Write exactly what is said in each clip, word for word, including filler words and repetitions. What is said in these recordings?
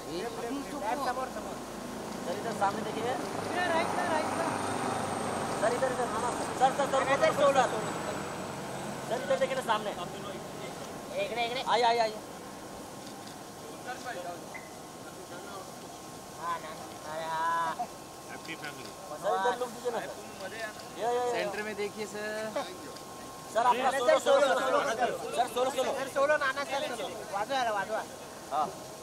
समोर समोर सर इधर सामने देखिए राइट राइट सर इधर इधर हाँ सर सर सर इधर सोलह सर इधर देखिए ना सामने एक रे एक रे आइए आइए आइए हाँ ना अरे हाँ हैप्पी फैमिली सर इधर लुक दीजिए ना ये ये सेंटर में देखिए सर सर आपका solo solo solo sir solo solo sir solo नाना सर सोलो वाजवा आला वाजवा हाँ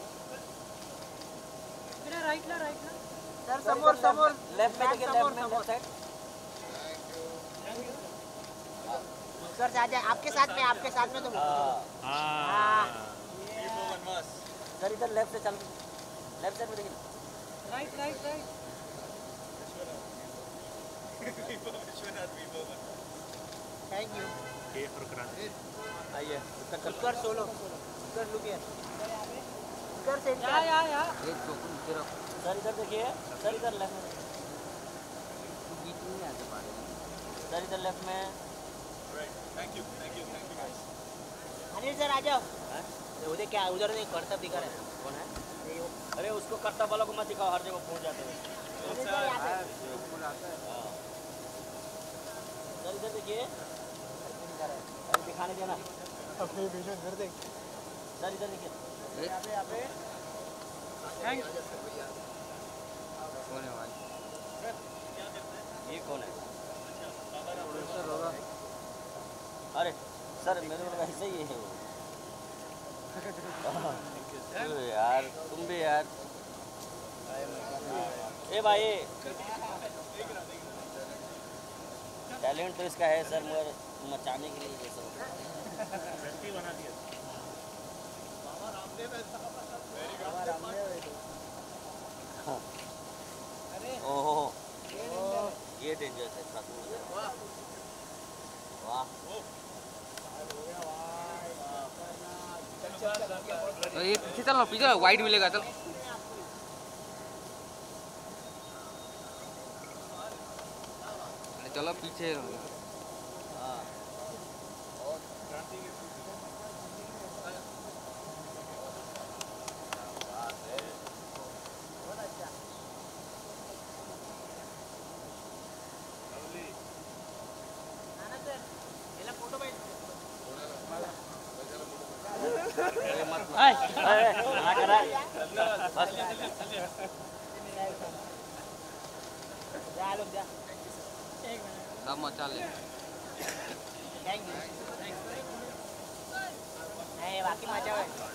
इधर राइट ला राइट ला सर समोर समोर लेफ्ट में देखिए लेफ्ट में लेफ्ट साइड सर जाए आपके साथ में आपके साथ में तो हाँ सर इधर लेफ्ट से चल लेफ्ट साइड में देखिए right right right thank you आइए कर सोलो कर लुक हियर कर से या या या एक चोकू नीचे रखो सर इधर देखिए सर इधर लेफ्ट में बीच में नहीं आते पारे सर इधर लेफ्ट में thank you thank you thank you Anil sir आ जाओ उधर क्या उधर नहीं करतब दिखा रहा है कौन है अरे उसको करतब वालों को मत दिखाओ हर जगह पहुंच जाते हैं सर इधर देखिए अरे दिखाने देना अपने वीडियो इधर देख सर इधर देखिए यहाँ पे यहाँ पे थैंक्स कौन है भाई ये कौन है सर होगा अरे सर मेरे को ऐसे ही है वो यार तुम भी यार ए भाई टैलेंट तो इसका है सर मगर मचाने के लिए ये सब बना दिया ओहो ये डेंजर है वाह तो ये पीछे चल ना पीछे वाइट मिलेगा चल चलो पीछे हाँ सब मचा ले थैंक यू नहीं बाकी मजा है